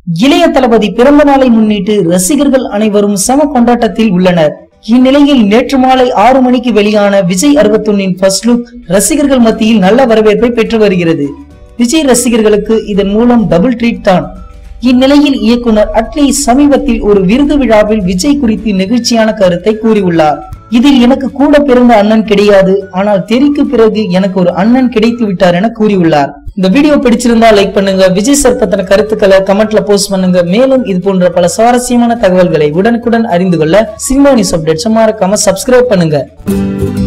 இளைய தளபதி பிறந்த நாளை முன்னிட்டு ரசிகர்கள் அனைவரும் சம கொண்டாட்டத்தில் உள்ளனர். இந்நிலையில் நேற்று மாலை 6 மணிக்கு வெளியான விஜய் 61 ஃபர்ஸ்ட் லுக் ரசிகர்கள் மத்தியில் நல்ல வரவேற்பை பெற்று வருகிறது. விஜய் ரசிகர்களுக்கு இதன் மூலம் டபுள் ட்ரீட் தான். இந்நிலையில் இயக்குனர் அட்லி சமீபத்தில் ஒரு விருது விழாவில் விஜய் குறித்து நெகிழ்ச்சியான கருத்தை கூறியுள்ளார். இதில் எனக்கு கூட பிறந்த அண்ணன் கிடையாது, ஆனால் தெறிக்கு பிறகு எனக்கு ஒரு அண்ணன் கிடைத்து விட்டார் என கூறியுள்ளார். இந்த வீடியோ பிடிச்சிருந்தா லைக் பண்ணுங்க. விஜய் சார் பத்தின கருத்துக்களை கமெண்ட்ல போஸ்ட் பண்ணுங்க. மேலும் இது போன்ற பல சுவாரஸ்யமான தகவல்களை உடனுக்குடன் அறிந்து கொள்ள சினிமா நியூஸ் அப்டேட்ஸ் மறக்காம சப்ஸ்கிரைப் பண்ணுங்க.